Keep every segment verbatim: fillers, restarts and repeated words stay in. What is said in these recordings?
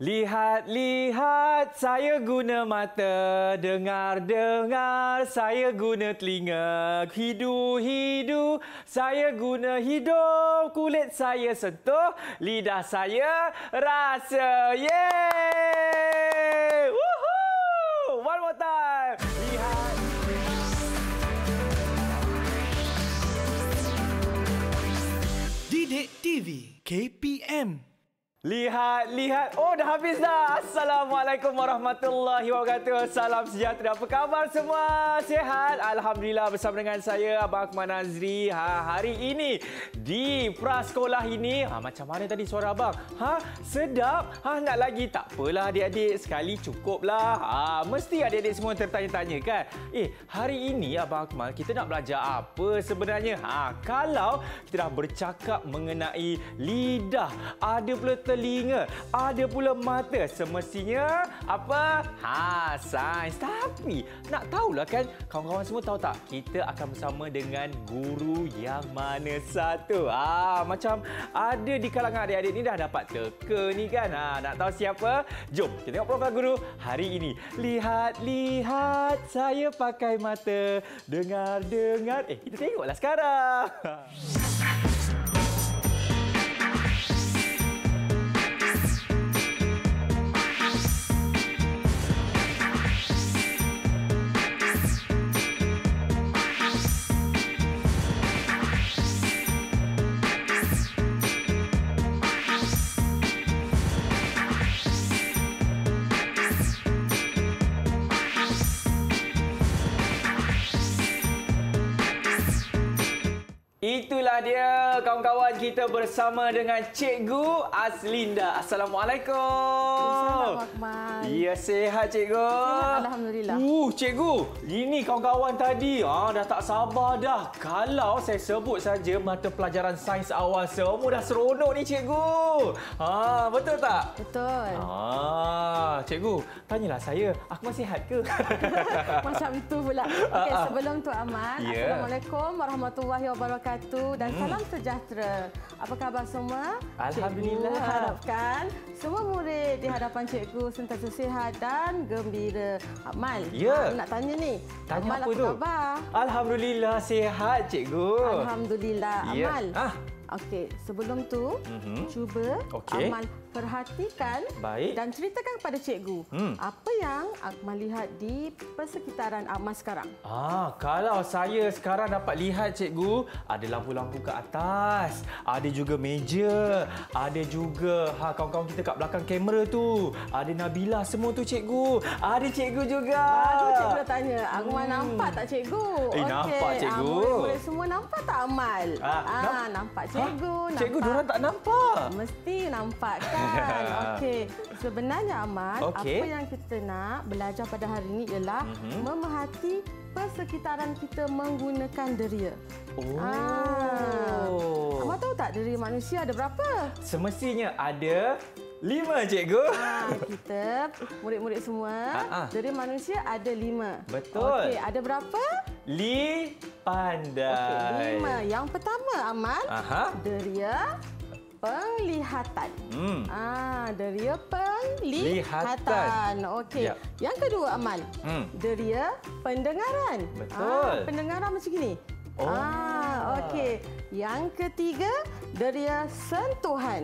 Lihat-lihat saya guna mata, dengar-dengar saya guna telinga, hidu-hidu saya guna hidung, kulit saya sentuh, lidah saya rasa. Yeay! Woohoo! One more time. Lihat. Didik T V K P M. Lihat, lihat. Oh, dah habis dah. Assalamualaikum warahmatullahi wabarakatuh. Salam sejahtera. Apa khabar semua? Sihat? Alhamdulillah, bersama dengan saya, Abang Akmal Nazri. Ha, hari ini di prasekolah ini, ha, macam mana tadi suara abang? Ha, sedap? Ha, nak lagi? Tak apalah adik-adik. Sekali cukuplah. Ha, mesti adik-adik semua tertanya-tanya kan? Eh, hari ini Abang Akmal, kita nak belajar apa sebenarnya? Ha, kalau kita dah bercakap mengenai lidah, ada pula telinga, ada pula mata. Semestinya apa? Ha, sains. Tapi nak tahulah kan, kawan-kawan semua tahu tak? Kita akan bersama dengan guru yang mana satu. Ha, macam ada di kalangan adik-adik ni dah dapat teka ni kan. Ha, nak tahu siapa? Jom kita tengok profil guru hari ini. Lihat-lihat saya pakai mata, dengar-dengar. Eh, kita tengoklah sekarang. Itulah dia kawan-kawan, kita bersama dengan Cikgu Azlinda. Assalamualaikum. Assalamualaikum. Ya, sehat Cikgu? Sihat, Alhamdulillah. Uh, Cikgu, ini kawan-kawan tadi ah, dah tak sabar dah. Kalau saya sebut saja mata pelajaran sains awal, semua dah seronok ni Cikgu. Ha, betul tak? Betul. Ah, Cikgu, tanyalah saya, aku masih sihat ke? Macam itu pula. Okey, sebelum tu Aman, Yeah. Assalamualaikum warahmatullahi wabarakatuh dan hmm. salam sejahtera. Apa khabar semua? Alhamdulillah. Cikgu harapkan semua murid di hadapan cikgu sentiasa sihat dan gembira. Amal, Ya. nak tanya ni. Tanya Amal, apa tu? khabar? Alhamdulillah sihat Cikgu. Alhamdulillah. Ya. Amal. Ah. Okey, sebelum tu, Mhm. cuba Okey. Amal perhatikan Baik. dan ceritakan kepada cikgu Hmm. apa yang Akmal lihat di persekitaran Akmal sekarang. Ah, kalau saya sekarang dapat lihat Cikgu, ada lampu-lampu ke atas, ada juga meja, ada juga ha kawan-kawan kita kat belakang kamera tu, ada Nabila semua tu Cikgu, ada Cikgu juga. Baru cikgu dah tanya, Akmal Hmm. nampak tak cikgu? Eh, nampak, cikgu. Ah, murid-murid semua nampak tak Amal? Ah, Ah, namp- nampak cikgu. Ha? Nampak. Cikgu, diorang tak nampak. Mesti nampak kan? Okey, sebenarnya Amal, Okey. apa yang kita nak belajar pada hari ini ialah Mhm. memerhati persekitaran kita menggunakan deria. Oh. Ah. Amal tahu tak deria manusia ada berapa? Semestinya ada lima Cikgu. Ah, kita murid-murid semua, Ah, ah. deria manusia ada lima. Betul. Okey, ada berapa? Li pandai. Okey, lima. Yang pertama Amal, Aha. deria penglihatan. Hmm. Ah, deria penglihatan. Lihatan. Okey. Yap. Yang kedua Amal, Hmm. deria pendengaran. Betul. Ah, pendengaran macam gini. Oh. Ah, okey. Yang ketiga, deria sentuhan.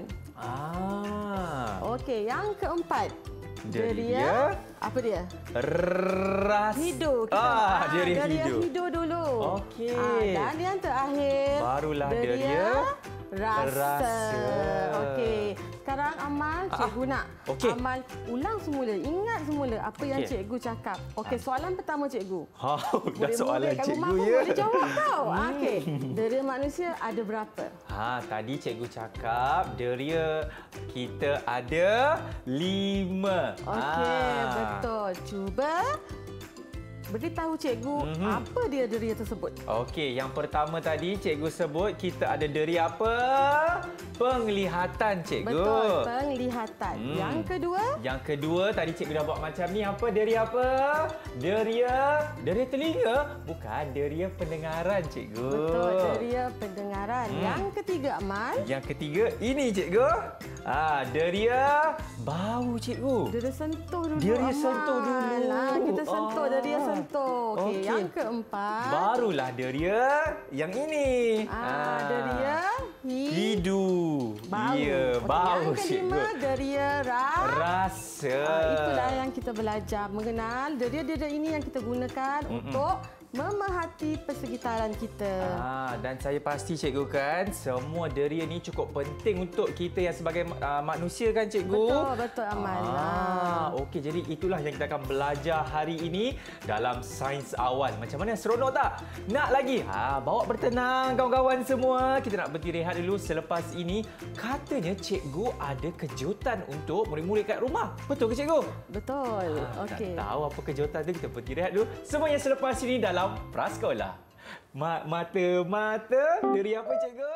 Ah. Okey, yang keempat, Deria apa dia? Ras. Hidu. Kita Ah, deria deria hidu. hidu dulu. Okey. Ah, dan yang terakhir, Barulah deria deria rasa. rasa. Okey. Sekarang Amal, cikgu nak okey. Amal ulang semula, ingat semula apa yang Okey. cikgu cakap. Okey, soalan pertama cikgu. Ha, dah Murid-murid soalan kat rumah Cikgu pun ya. boleh jawab tau. Ah, okey. Deria manusia ada berapa? Ha, tadi Cikgu cakap deria kita ada lima. Okey, Ah. betul. Cuba beritahu cikgu Mhm. apa dia deria tersebut. Okey, yang pertama tadi Cikgu sebut kita ada deria apa? penglihatan, cikgu. Betul, penglihatan. Hmm. Yang kedua? Yang kedua, tadi cikgu dah buat macam ni. Apa? Deria apa? Deria, deria telinga? Bukan, deria pendengaran, cikgu. Betul, deria pendengaran. Hmm. Yang ketiga, Amal? Yang ketiga, ini, cikgu. Ah, deria bau, cikgu. Deria sentuh dulu, Deria Amal. sentuh dulu. Nah, kita sentuh, Ah. deria sentuh. Okey, Okey. yang keempat? Barulah deria yang ini. Ah, deria hi hidu. bau. Ya, Okey, bau, yang kelima, cikgu. deria ra Rasa. Ah, itulah yang kita belajar mengenal deria-deria ini yang kita gunakan Mm-mm. untuk memerhati persekitaran kita. Ah, dan saya pasti, cikgu, kan semua deria ni cukup penting untuk kita yang sebagai uh, manusia, kan, cikgu? Betul, betul, Amal. Ah, okey, jadi itulah yang kita akan belajar hari ini dalam sains awal. Macam mana, seronok tak? Nak lagi? Ha, bawa bertenang kawan-kawan semua. Kita nak berhenti rehat dulu. Selepas ini katanya cikgu ada kejutan untuk murid-murid kat rumah. Betul ke, cikgu? Betul. Ah, Okey. nak tahu apa kejutan tu, kita berhenti rehat dulu. Semuanya selepas ini dalam Prasekolah. Ma- Mata-mata dari apa, cikgu?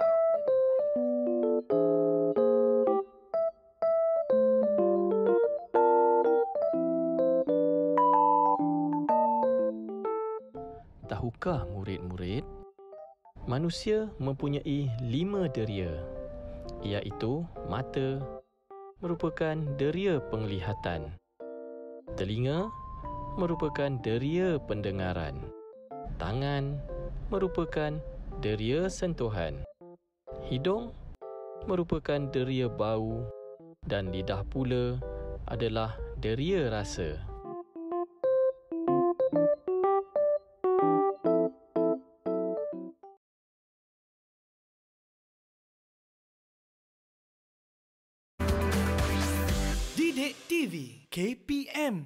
Tahukah murid-murid, manusia mempunyai lima deria, iaitu mata merupakan deria penglihatan, telinga merupakan deria pendengaran, tangan merupakan deria sentuhan, hidung merupakan deria bau dan lidah pula adalah deria rasa. Didik T V K P M.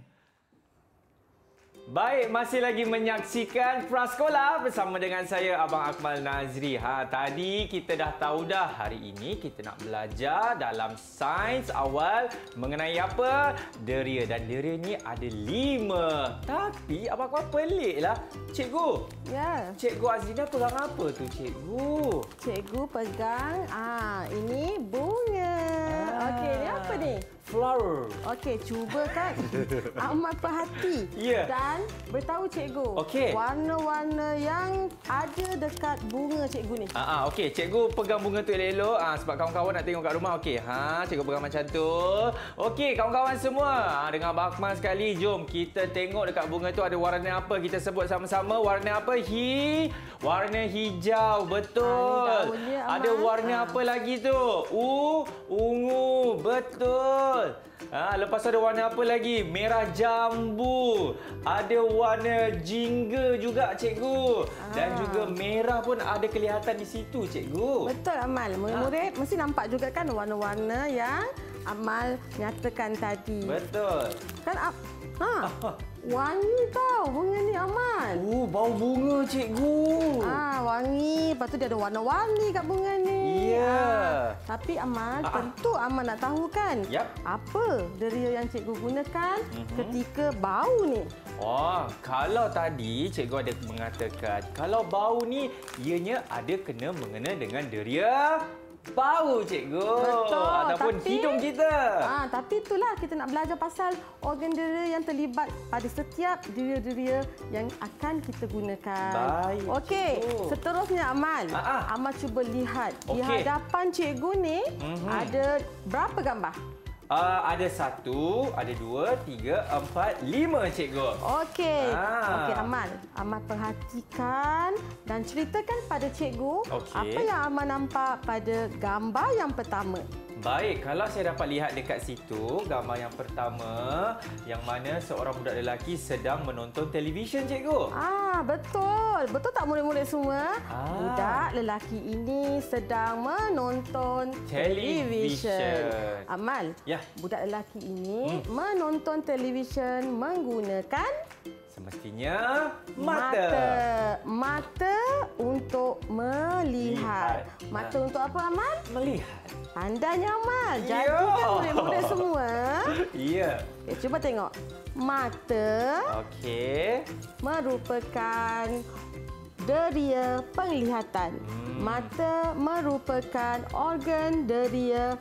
Baik, masih lagi menyaksikan Prasekolah bersama dengan saya, Abang Akmal Nazri. Ha, tadi kita dah tahu dah, hari ini kita nak belajar dalam sains awal mengenai apa? Deria. Dan deria ni ada lima. Tapi Abang Akmal peliklah. Cikgu, Ya. Cikgu Azrina pegang apa tu, cikgu? Cikgu pegang, ah ini bunga. Ah. Okey, ni apa ni? Flower. Okey, cuba kan amat perhati Ya. dan beritahu cikgu Okey. warna-warna yang ada dekat bunga cikgu ni. Ah, ah, okey, cikgu pegang bunga tu elok-elok ah, sebab kawan-kawan nak tengok kat rumah. Okey, ha, cikgu pegang macam tu. Okey, kawan-kawan semua, ah, dengan Abang Akmal sekali, jom kita tengok dekat bunga tu ada warna apa. Kita sebut sama-sama, warna apa? Hi, warna hijau. Betul. Ah, ni daunnya, ada Amal. warna Ah. apa lagi tu? U, ungu. Betul. Ha, lepas tu ada warna apa lagi? Merah jambu. Ada warna jingga juga, cikgu. Dan Ah. juga merah pun ada kelihatan di situ, cikgu. Betul, Amal. Murid-murid mesti nampak juga kan warna-warna yang Amal nyatakan tadi. Betul. Kan Ab ha, wangi tau bunga ni, Amal. Oh, bau bunga, cikgu. Ah, wangi. Lepas tu dia ada warna-warni kat bunga ni. Ya. Ah, tapi Amal, Ah, ah. tentu Amal nak tahu kan? Yap. Apa deria yang cikgu gunakan Mhm. ketika bau ni? Oh, kalau tadi cikgu ada mengatakan kalau bau ni ianya ada kena mengena dengan deria bau, cikgu. Betul, Ataupun tapi- hidung kita. Ah, tapi itulah kita nak belajar pasal organ deria yang terlibat pada setiap deria-deria yang akan kita gunakan. Baik, Okey, cikgu. seterusnya Amal. Ah, ah. Amal cuba lihat di Okey. hadapan cikgu ni Mhm. ada berapa gambar? Uh, ada satu, ada dua, tiga, empat, lima, cikgu. Okey. Ah. Okey, Amal. Amal perhatikan dan ceritakan pada cikgu Okey. apa yang Amal nampak pada gambar yang pertama. Baik, kalau saya dapat lihat dekat situ, gambar yang pertama yang mana seorang budak lelaki sedang menonton televisyen, cikgu. Ah, betul. Betul tak murid-murid semua? Ah. Budak lelaki ini sedang menonton Televisyen. televisyen. Amal, Ya. budak lelaki ini Hmm. menonton televisyen menggunakan Semestinya mata. mata. Mata untuk melihat. Lihat. Mata untuk apa, Amal? Melihat. Pandainya, Amal. Jadi Ya. kan murid-murid semua. Ya. Okay, cuba tengok. Mata Okey. merupakan deria penglihatan. Hmm. Mata merupakan organ deria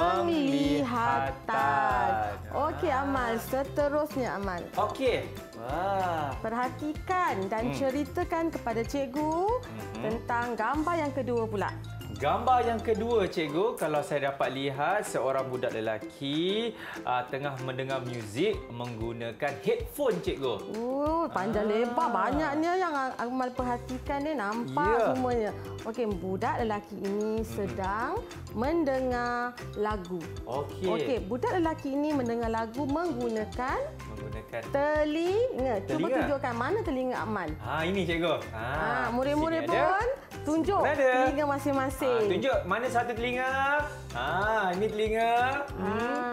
penglihatan. penglihatan. Okey Amal, seterusnya Amal. Okey. Wah. Perhatikan dan hmm. ceritakan kepada cikgu hmm. tentang gambar yang kedua pula. Gambar yang kedua, cikgu, kalau saya dapat lihat seorang budak lelaki uh, tengah mendengar muzik menggunakan headphone, cikgu. Oh, panjang ah. lebar. Banyaknya yang Amal perhatikan ni, nampak yeah. semuanya. Okey, budak lelaki ini sedang hmm. mendengar lagu. Okey. Okey, budak lelaki ini mendengar lagu menggunakan menggunakan telinga. Cuba telinga. tunjukkan mana telinga Amal. Ha, ini cikgu. Ha, ha murid-murid pun tunjuk telinga masing-masing. Ha, tunjuk mana satu telinga. Ha, ini telinga. Ha.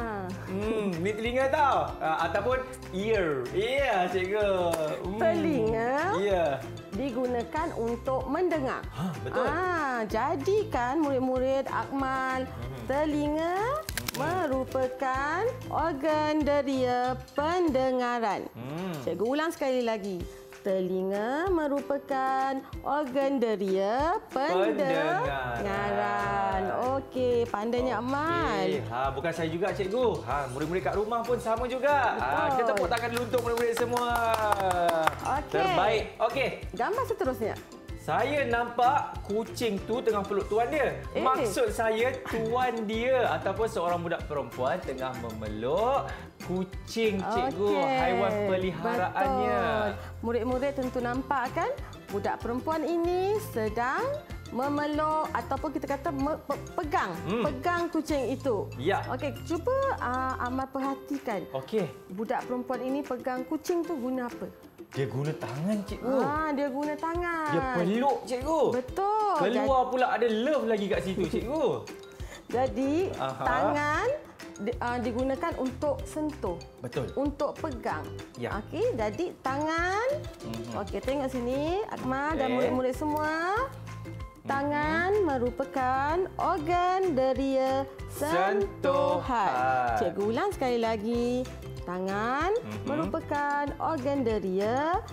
Hmm, ini telinga tau. Ha, ataupun ear. Ya, yeah, cikgu. Hmm. Telinga. Ya. Yeah. Digunakan untuk mendengar. Ha, betul. Ha, jadikan murid-murid Akmal hmm. telinga hmm. merupakan organ deria pendengaran. Hmm. Cikgu ulang sekali lagi. Telinga merupakan organ deria pendengaran. pendengaran. Okey, pandainya Amal. Okay. Ha, bukan saya juga, cikgu. Ha, murid-murid kat rumah pun sama juga. Ha, kita tepuk tangan dulu untuk murid-murid semua. Okay. Terbaik. Okey. Gambar seterusnya. Saya nampak kucing tu tengah peluk tuan dia. Eh. Maksud saya tuan dia ataupun seorang budak perempuan tengah memeluk kucing, cikgu. Okay. Haiwan peliharaannya. Murid-murid tentu nampak kan? Budak perempuan ini sedang memeluk ataupun kita kata me, pe, pegang. Hmm. Pegang kucing itu. Ya. Okey, cuba uh, Amal perhatikan. Okey. Budak perempuan ini pegang kucing tu guna apa? Dia guna tangan, cikgu. Ah, dia guna tangan. Dia peluk, cikgu. Betul. Keluar Jadi, pula ada love lagi kat situ, cikgu. Jadi, Aha. tangan di, uh, digunakan untuk sentuh. Betul. Untuk pegang. Ya. Okey, jadi tangan. Mm-hmm. Okey, tengok sini Akmal okay. dan murid-murid semua. Tangan mm-hmm. merupakan organ deria sentuhan. sentuhan. Cikgu ulang sekali lagi. Tangan mm-hmm. merupakan organ deria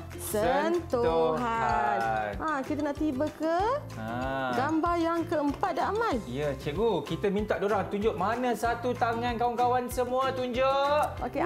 sentuhan. Ha, kita nak tiba ke ha. gambar yang keempat dah Amal. Ya, cikgu. Kita minta diorang tunjuk mana satu tangan kawan-kawan semua tunjuk. Okey,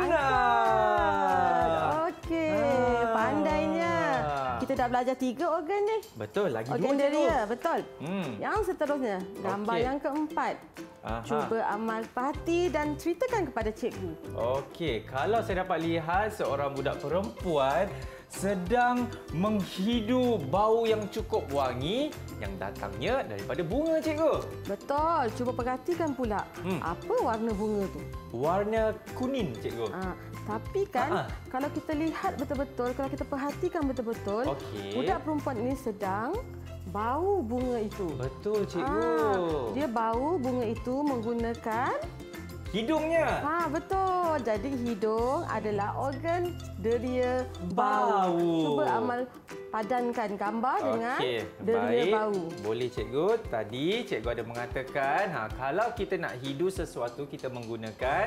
angkat. Okey, ha. pandainya. Kita dah belajar tiga organ ni. Betul, lagi organ dua, deria, cikgu. Betul. Hmm. Yang seterusnya, gambar okay. yang keempat. Aha. Cuba Amal perhati dan ceritakan kepada cikgu. Okey, kalau saya dapat lihat seorang budak perempuan sedang menghidu bau yang cukup wangi yang datangnya daripada bunga, cikgu. Betul. Cuba perhatikan pula. Hmm. Apa warna bunga tu? Warna kuning, cikgu. Ha, tapi kan, Ha-ha. kalau kita lihat betul-betul, kalau kita perhatikan betul-betul, okay. budak perempuan ini sedang bau bunga itu. Betul, cikgu. Ha, dia bau bunga itu menggunakan hidungnya. Ha, betul. Jadi hidung adalah organ deria bau. bau. Cuba Amal padankan gambar okay. dengan deria Baik. bau. Boleh, cikgu. Tadi cikgu ada mengatakan, ha, kalau kita nak hidu sesuatu, kita menggunakan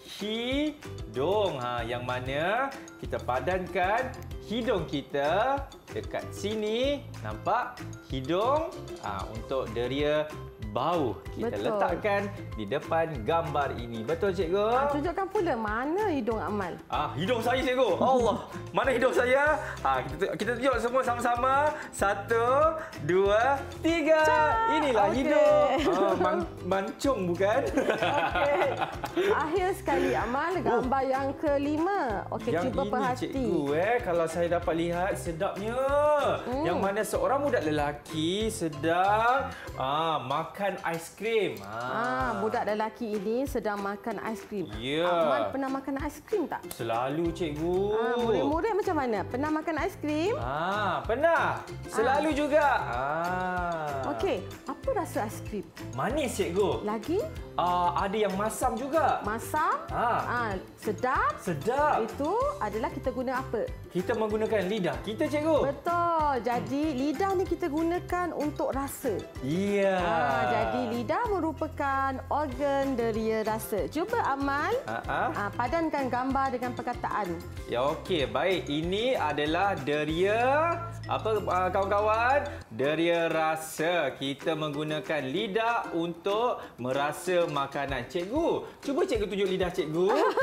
hidung. Ha, yang mana kita padankan hidung kita dekat sini. Nampak? Hidung ha, untuk deria bau. Kita Betul. letakkan di depan gambar ini. Betul, cikgu? Ha, tunjukkan pula mana hidung Amal. Ah, hidung saya, cikgu. Allah. Mana hidung saya? Ha, kita kita tunjuk semua sama-sama. Satu, dua, tiga. Cak. Inilah okay. hidung. Ah, man, mancung bukan? Okey. Akhir sekali Amal, gambar oh. yang kelima. Okey, cuba ini, perhati. Cikgu, eh, kalau saya dapat lihat sedapnya. Hmm. Yang mana seorang budak lelaki sedang ah, makan aiskrim. Ah. ah, budak lelaki ini sedang makan aiskrim. Ya. Akmal pernah makan aiskrim tak? Selalu, cikgu. Ah, murid-murid macam mana? Pernah makan aiskrim? Ah, pernah. Selalu ah. juga. Ah. Okey, apa rasa aiskrim? Manis, cikgu. Lagi? Ah, ada yang masam juga. Masam? Ah. ah sedap? Sedap. Itu adalah kita guna apa? kita menggunakan lidah kita, cikgu. Betul. Jadi lidah ni kita gunakan untuk rasa. Iya. Ha, jadi lidah merupakan organ deria rasa. Cuba Amal Ha-ha. ha, padankan gambar dengan perkataan. Ya, okey. Baik, ini adalah deria apa uh, kawan-kawan? Deria rasa. Kita menggunakan lidah untuk merasa makanan. Cikgu, cuba cikgu tunjuk lidah cikgu.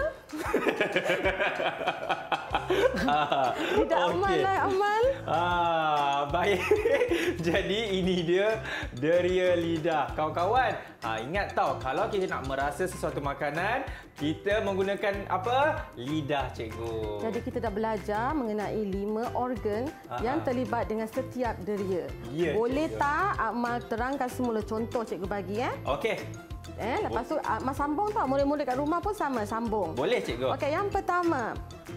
Tidak Amal lah Amal. Ah, baik. Jadi ini dia deria lidah. Kawan-kawan, ha, ingat tahu kalau kita nak merasa sesuatu makanan, kita menggunakan apa? Lidah, cikgu. Jadi kita dah belajar mengenai lima organ Ha-ha. yang terlibat dengan setiap deria. Ya, Boleh cikgu. tak Amal terangkan semula contoh cikgu bagi eh? Okey. Eh, lepas tu Amal sambung tau. Murid-murid kat rumah pun sama sambung. Boleh, cikgu. Okey, yang pertama.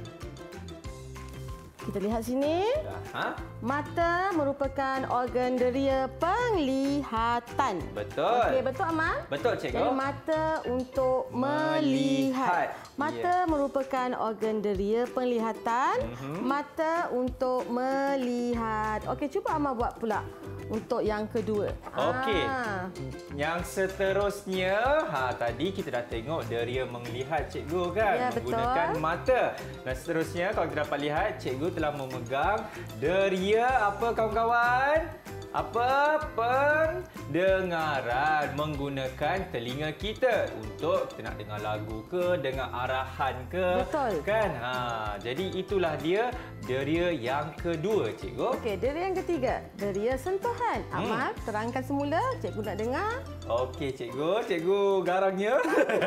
Kita lihat sini. Ha? Mata merupakan organ deria penglihatan. Betul. Okey, betul Amal? Betul, cikgu. Jadi mata untuk Melihat. melihat. Ya. Mata merupakan organ deria penglihatan. Mhm. Mata untuk melihat. Okey, cuba Amal buat pula untuk yang kedua. Okey. Ah. Yang seterusnya, ha tadi kita dah tengok deria melihat, cikgu kan, Ya, betul. menggunakan mata. Dan seterusnya kalau kita dapat lihat, cikgu telah memegang deria apa kawan-kawan? Apa? Pendengaran, menggunakan telinga kita untuk kita nak dengar lagu ke, dengar arahan ke. Betul. Kan? Ha, jadi itulah dia deria yang kedua, cikgu. Okey, deria yang ketiga, deria sentuhan. Hmm. Amal, terangkan semula, cikgu nak dengar. Okey, cikgu. Cikgu garangnya.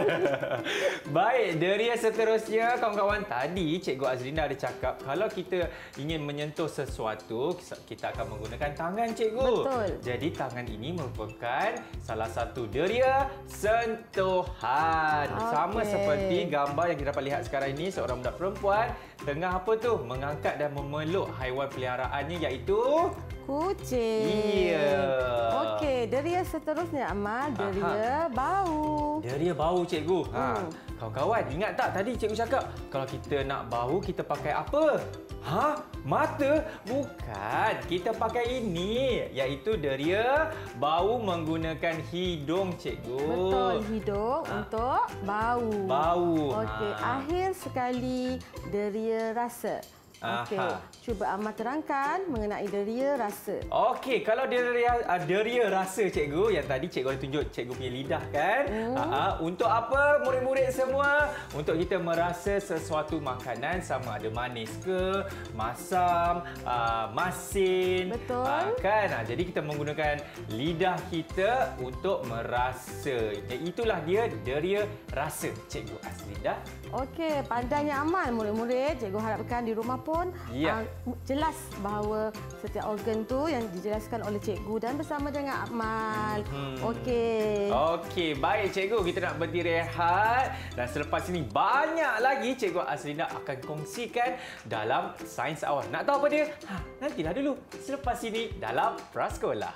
Baik, deria seterusnya, kawan-kawan. Tadi Cikgu Azrina ada cakap kalau kita ingin menyentuh sesuatu, kita akan menggunakan tangan, cikgu. Betul. Jadi tangan ini merupakan salah satu deria sentuhan. Okey. Sama seperti gambar yang kita dapat lihat sekarang ini, seorang budak perempuan tengah apa tu? Mengangkat dan memeluk haiwan peliharaannya iaitu Kucing. Iya. Okey, deria seterusnya Amal, deria bau. Deria bau, cikgu. Ha, Hmm. kawan-kawan, ingat tak tadi cikgu cakap kalau kita nak bau kita pakai apa? Ha? Mata? Bukan. Kita pakai ini, iaitu deria bau menggunakan hidung, cikgu. Betul, hidung Ha. untuk bau. Bau. Okey, Ha. akhir sekali deria rasa. Okey, Aha. cuba Amal terangkan mengenai deria rasa. Okey, kalau deria, uh, deria rasa, cikgu, yang tadi cikgu ada tunjuk cikgu punya lidah kan? Hmm. Uh, untuk apa murid-murid semua? Untuk kita merasa sesuatu makanan sama ada manis ke, masam, uh, masin. Betul. Uh, kan? Uh, jadi kita menggunakan lidah kita untuk merasa. Itulah dia deria rasa, cikgu Azrina. Okey, pandainya Amal murid-murid. Cikgu harapkan di rumah pun Ya. uh, jelas bahawa setiap organ tu yang dijelaskan oleh cikgu dan bersama dengan Amal. Hmm. Okey. Okey, baik cikgu. Kita nak berhenti rehat. Dan selepas ini banyak lagi cikgu Azrina akan kongsikan dalam Sains Awal. Nak tahu apa dia? Ha, nantilah dulu. Selepas ini dalam Prasekolah.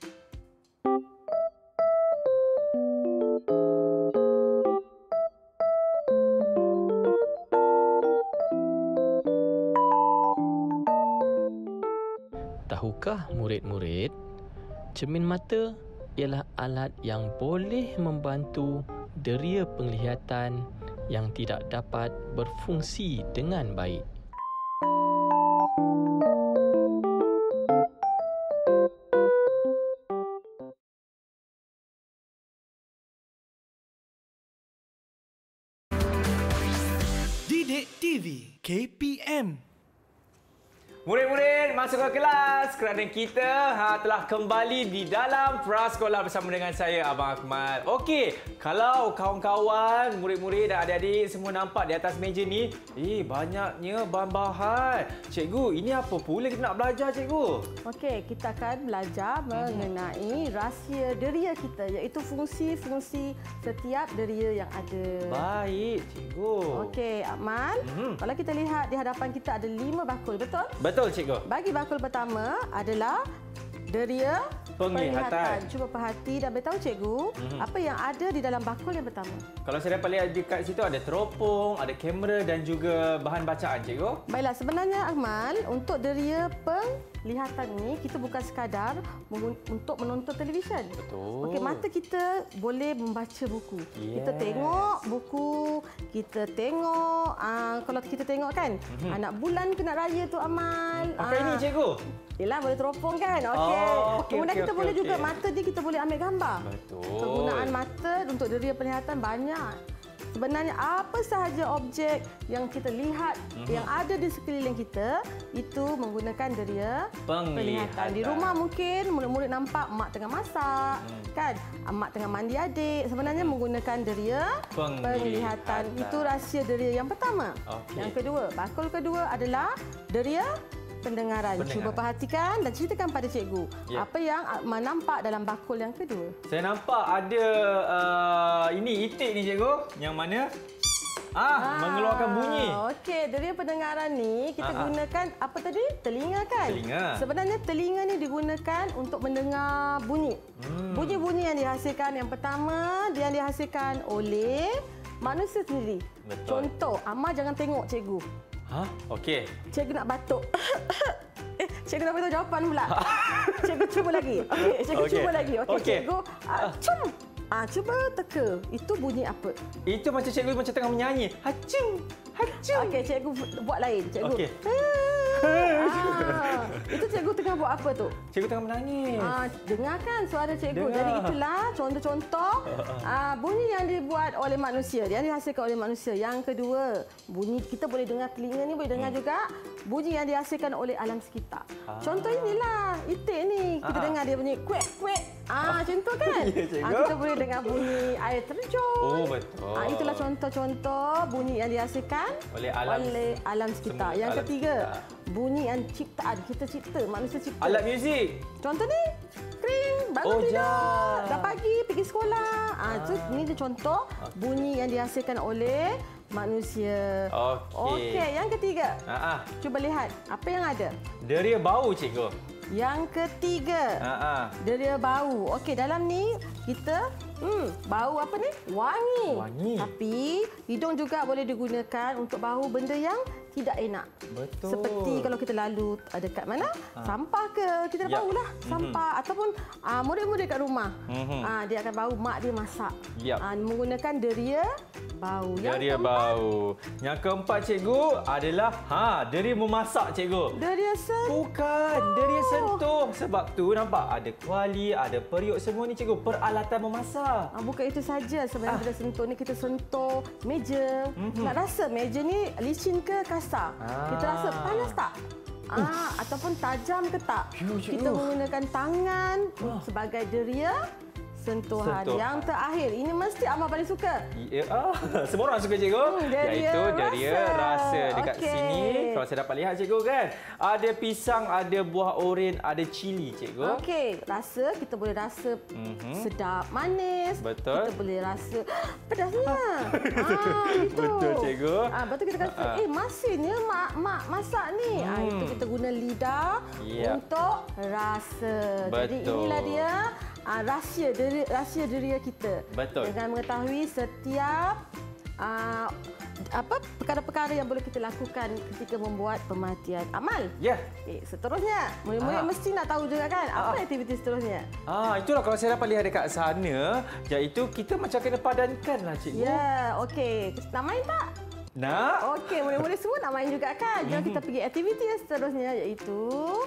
Tahukah murid-murid, cermin mata ialah alat yang boleh membantu deria penglihatan yang tidak dapat berfungsi dengan baik. Didik T V K P M. Murid-murid, masuk ke kelas kerana kita ha, telah kembali di dalam Prasekolah bersama dengan saya, Abang Akmal. Okey, kalau kawan-kawan, murid-murid dan adik-adik semua nampak di atas meja ni, eh, banyaknya bahan-bahan. Cikgu, ini apa pula kita nak belajar, cikgu? Okey, kita akan belajar mengenai rahsia deria kita, iaitu fungsi-fungsi setiap deria yang ada. Baik, cikgu. Okey, Akmal. Mhm. Kalau kita lihat di hadapan kita ada lima bakul, betul? Betul, cikgu. Bagi bakul pertama adalah deria Penglihatan. Cuba perhati dan beritahu cikgu mm-hmm. apa yang ada di dalam bakul yang pertama. Kalau saya dapat lihat dekat situ ada teropong, ada kamera dan juga bahan bacaan, cikgu. Baiklah, sebenarnya Akmal, untuk deria penglihatan ni kita bukan sekadar untuk menonton televisyen. Betul. Okey, mata kita boleh membaca buku. Yes. Kita tengok buku, kita tengok aa, kalau kita tengok kan mm-hmm. anak bulan kena raya tu Amal. Pakai ini cikgu. Yelah, boleh teropong kan? Okey. Oh, okay, Kemudian okay, kita okay, boleh okay. juga mata ni kita boleh ambil gambar. Betul. Penggunaan mata untuk deria penglihatan banyak. Sebenarnya apa sahaja objek yang kita lihat mm-hmm. yang ada di sekeliling kita itu menggunakan deria penglihatan. Di rumah mungkin murid-murid nampak mak tengah masak, mm. kan? Mak tengah mandi adik. Sebenarnya mm. menggunakan deria penglihatan. penglihatan. Itu rahsia deria yang pertama. Okay. Yang kedua, bakul kedua adalah deria pendengaran. pendengaran. Cuba perhatikan dan ceritakan pada cikgu yeah. apa yang Akmal nampak dalam bakul yang kedua. Saya nampak ada uh, ini itik ni cikgu. Yang mana? Ah, ah mengeluarkan bunyi. Okey, deria pendengaran ni kita ah, gunakan ah. apa tadi? Telinga kan? Telinga. Sebenarnya telinga ni digunakan untuk mendengar bunyi. Hmm. Bunyi-bunyi yang dihasilkan yang pertama yang dihasilkan oleh manusia sendiri. Betul. Contoh, Amal jangan tengok cikgu. Ha? Okey. Cikgu nak batuk. eh, cikgu nak beritahu jawapan pula. Cikgu cuba lagi. Okey, cikgu okay. cuba lagi. Okey, okay. cikgu. Uh, cum. Ah, cuba teka. Itu bunyi apa? Itu macam cikgu macam tengah menyanyi. Hacung. Hacung. Okey, cikgu buat lain. Cikgu. Okey. Ah, itu cikgu tengah buat apa tu? Cikgu tengah menangis. Ah, dengarkan suara cikgu. Dengar. Jadi itulah contoh-contoh ah, bunyi yang dibuat oleh manusia, yang dihasilkan oleh manusia. Yang kedua, bunyi kita boleh dengar, telinga ni boleh dengar hmm. juga bunyi yang dihasilkan oleh alam sekitar. Ah. Contoh inilah, itik ni. Kita ah. dengar dia bunyi kuek kuek. Ah, macam tu kan? Ya, ah, kita boleh dengar bunyi air terjun. Oh, betul. Ah, itulah contoh-contoh bunyi yang dihasilkan oleh alam, oleh alam sekitar. Yang alam ketiga, sekitar. bunyi yang ciptaan. Kita cipta, manusia cipta. Alat muzik. Contoh ni, kring, bangun oh, tidur. Dah pagi, pergi sekolah. Ah, ah. Ini dia contoh bunyi yang dihasilkan oleh manusia. Okey. Okey, yang ketiga. Ha-ha. Cuba lihat, apa yang ada? Deria bau, cikgu. Yang ketiga, Ha-ha. deria bau. Okey, dalam ni kita hmm, bau apa ni? Wangi. Wangi. Tapi hidung juga boleh digunakan untuk bau benda yang tidak enak. Betul. Seperti kalau kita lalu dekat mana? Ha. Sampah ke? Kita dah yep. baulah sampah. Mm-hmm. Ataupun uh, murid-murid kat rumah. Mm-hmm. Uh, dia akan bau mak dia masak. Yep. Uh, menggunakan deria bau. Deria bau. Yang keempat, cikgu, adalah ha, deria memasak, cikgu. Deria sentuh. Bukan, deria sentuh. Sebab tu nampak ada kuali, ada periuk semua ni, cikgu. Peralatan memasak. Uh, bukan itu saja. Sebenarnya ah. bila sentuh ni kita sentuh meja. Mm-hmm. Nak rasa meja ni licin ke kasar? Ah. Kita rasa panas tak? Ah, ataupun tajam ke tak? Kita menggunakan tangan ah. sebagai deria sentuhan. Sentuh. Yang terakhir, ini mesti Amal paling suka. Ya, ah, semua orang suka, cikgu. Hmm, iaitu deria rasa. rasa. Dekat okay. sini, kalau saya dapat lihat, cikgu, kan, ada pisang, ada buah oren, ada cili, cikgu. Okey, rasa kita boleh rasa mm-hmm. sedap, manis. Betul. Kita boleh rasa pedasnya. ah, itu. Betul, cikgu. Ah, betul kita kata, ah. eh masinnya mak mak masak ni. Hmm. Ah, itu kita guna lidah yep. untuk rasa. Betul. Jadi inilah dia ah, rahsia diri, rahsia deria kita. Betul. Dengan mengetahui setiap uh, apa perkara-perkara yang boleh kita lakukan ketika membuat pemerhatian amal. Ya. Yeah. Okay, seterusnya, murid-murid ah. mesti nak tahu juga kan apa ah. aktiviti seterusnya. Ah, itulah kalau saya dapat lihat dekat sana, iaitu kita macam kena padankanlah, cikgu. Ya, yeah, okey. Nak main tak? Nak. Okey, murid-murid semua nak main juga kan? Jom kita pergi aktiviti yang seterusnya, iaitu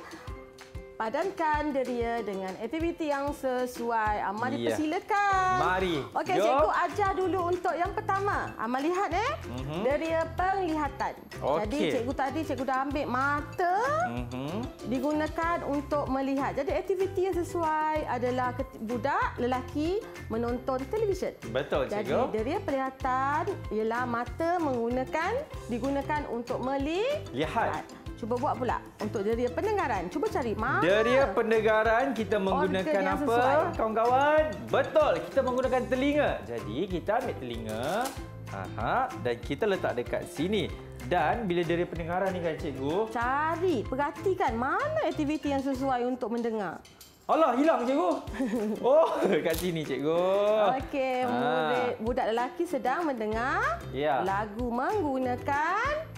padankan deria dengan aktiviti yang sesuai. Amal yeah. dipersilakan. Mari. Okey, cikgu ajar dulu untuk yang pertama. Amal lihat eh. Mm-hmm. Deria penglihatan. Okay. Jadi cikgu tadi cikgu dah ambil mata mm-hmm. digunakan untuk melihat. Jadi aktiviti yang sesuai adalah budak lelaki menonton televisyen. Betul, cikgu. Jadi deria penglihatan ialah mata menggunakan digunakan untuk melihat. Cuba buat pula untuk deria pendengaran. Cuba cari mana. Deria pendengaran kita menggunakan apa, kawan-kawan? Betul, kita menggunakan telinga. Jadi kita ambil telinga, aha, dan kita letak dekat sini. Dan bila deria pendengaran ni kan, cikgu, cari, perhatikan mana aktiviti yang sesuai untuk mendengar. Alah, hilang cikgu. Oh, kat sini cikgu. Okey, murid budak lelaki sedang mendengar Ya. lagu menggunakan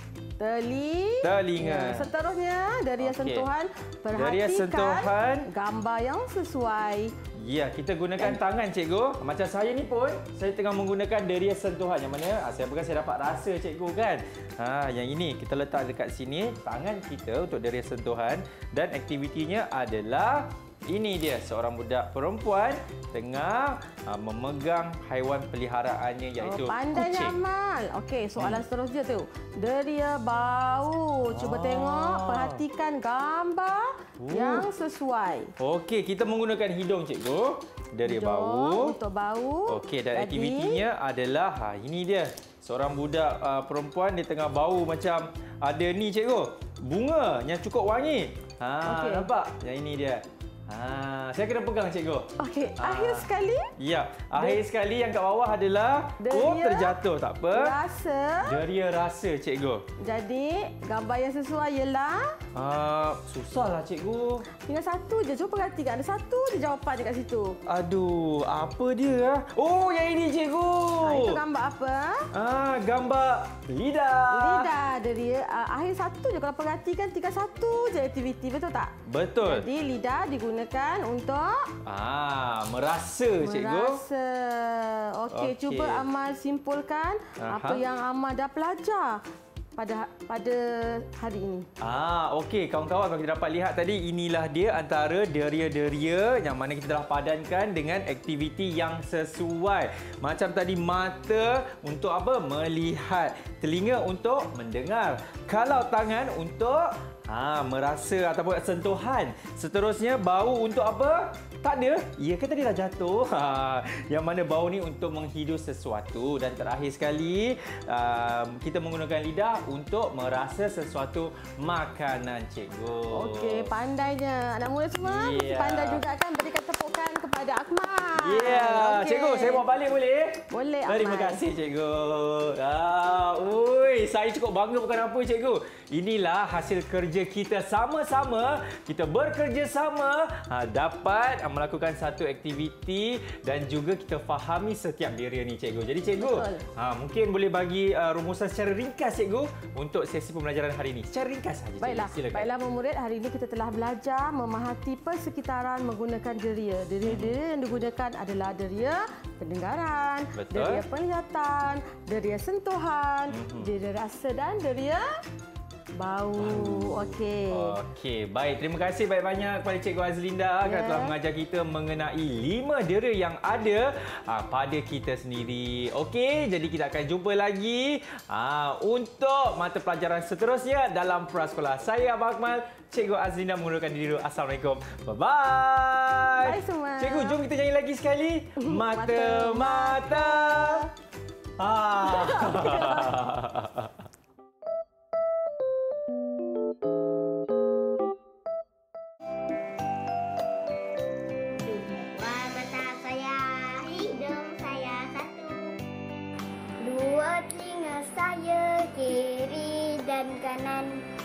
teli. Telinga. Seterusnya, dari Okey. sentuhan, Dari perhatikan sentuhan. gambar yang sesuai. Ya, kita gunakan tangan cikgu. Macam saya ni pun, saya tengah menggunakan deria sentuhan. Yang mana saya bukan saya dapat rasa cikgu kan. Ha, yang ini kita letak dekat sini tangan kita untuk deria sentuhan dan aktivitinya adalah ini dia, seorang budak perempuan tengah uh, memegang haiwan peliharaannya iaitu Oh, pandainya kucing. Amal. Okey, soalan hmm. seterusnya tu. Deria bau. Cuba Ah. tengok, perhatikan gambar Oh. yang sesuai. Okey, kita menggunakan hidung cikgu. Deria Hidung bau. untuk bau. Okey, dan Jadi, aktivitinya adalah ha ini dia. Seorang budak uh, perempuan dia tengah bau macam ada ni cikgu. Bunga yang cukup wangi. Ha, Okey. nampak? Yang ini dia. Ha, saya kena pegang cikgu. Okey, Ah. akhir sekali Ya, akhir sekali yang kat bawah adalah oh Deria terjatuh, tak apa. rasa. Deria rasa cikgu. Jadi, gambar yang sesuai ialah Uh, susahlah cikgu. tinggal satu je. Cuba perhatikan. Ada satu je jawapan dekat situ. Aduh, apa dia ah? Oh, yang ini cikgu. Ha, itu gambar apa? Ah, gambar lidah. Lidah deria. Uh, akhir satu je. Kalau perhatikan, tinggal satu je aktiviti. Betul tak? Betul. Jadi, lidah digunakan untuk Ah, merasa cikgu. merasa. Okey, Okey. cuba Amal simpulkan Aha. apa yang Amal dah belajar pada pada hari ini. Ah, okey kawan-kawan, kalau kita dapat lihat tadi, inilah dia antara deria-deria yang mana kita telah padankan dengan aktiviti yang sesuai. Macam tadi, mata untuk apa? Melihat. Telinga untuk mendengar. Kalau tangan untuk ha, merasa ataupun sentuhan. Seterusnya, bau untuk apa? Tak ada. Ya ke tadi dah jatuh? Ha, yang mana bau ni untuk menghidu sesuatu. Dan terakhir sekali, um, kita menggunakan lidah untuk merasa sesuatu makanan, cikgu. Okey, pandainya. Anak murid semua Ya. mesti pandai juga kan. Berikan tepukan kepada Akmal. Ya, yeah. Okey. Cikgu, saya bawa balik boleh? Boleh, Terima Akmal. kasih, cikgu. Ah, ui, saya cukup bangga bukan apa, cikgu. Inilah hasil kerja kita sama-sama. Kita bekerja sama, ha, dapat melakukan satu aktiviti dan juga kita fahami setiap deria ni, cikgu. Jadi, cikgu, ha, mungkin boleh bagi uh, rumusan secara ringkas, cikgu, untuk sesi pembelajaran hari ini. Secara ringkas saja, cikgu. Baiklah, Silakan. baiklah murid, hari ini kita telah belajar memahati persekitaran menggunakan deria. Deria-deria yang digunakan adalah deria pendengaran, Betul. deria penglihatan, deria sentuhan, Mhm. deria rasa dan deria bau. Okey. Okey, baik. Terima kasih banyak-banyak kepada Cikgu Azlinda kerana Ya. telah mengajar kita mengenai lima deria yang ada aa, pada kita sendiri. Okey, jadi kita akan jumpa lagi aa, untuk mata pelajaran seterusnya dalam Prasekolah. Saya Abang Akmal, Cikgu Azlinda mengundurkan diri dulu. Assalamualaikum. Bye-bye. Bye semua. Cikgu, jom kita nyanyi lagi sekali. Mata-mata. Ah. Dua mata saya, hidung saya satu. Dua telinga saya, kiri dan kanan.